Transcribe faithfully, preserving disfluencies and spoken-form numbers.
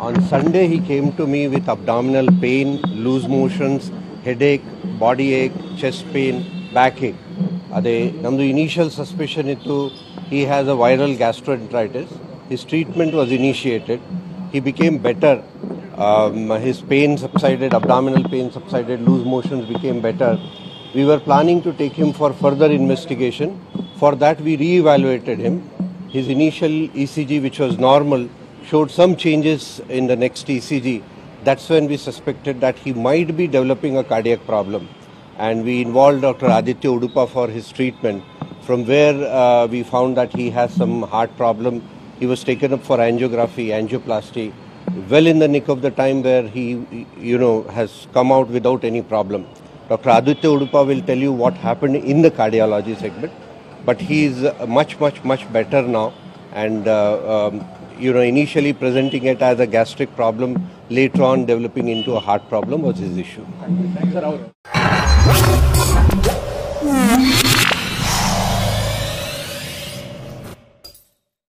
On Sunday, he came to me with abdominal pain, loose motions, headache, body ache, chest pain, backache. Ade namdu initial suspicion ittu he has a viral gastroenteritis. His treatment was initiated. He became better. Um, his pain subsided, abdominal pain subsided, loose motions became better. We were planning to take him for further investigation. For that, we re-evaluated him. His initial E C G, which was normal, showed some changes in the next E C G. That's when we suspected that he might be developing a cardiac problem. And we involved Doctor Aditya Udupa for his treatment, from where uh, we found that he has some heart problem. He was taken up for angiography, angioplasty, well in the nick of the time where he, you know, has come out without any problem. Doctor Aditya Udupa will tell you what happened in the cardiology segment, but he is much, much, much better now. And, uh, um, you know, initially presenting it as a gastric problem, later on developing into a heart problem was his issue. Thank you. Thanks, sir.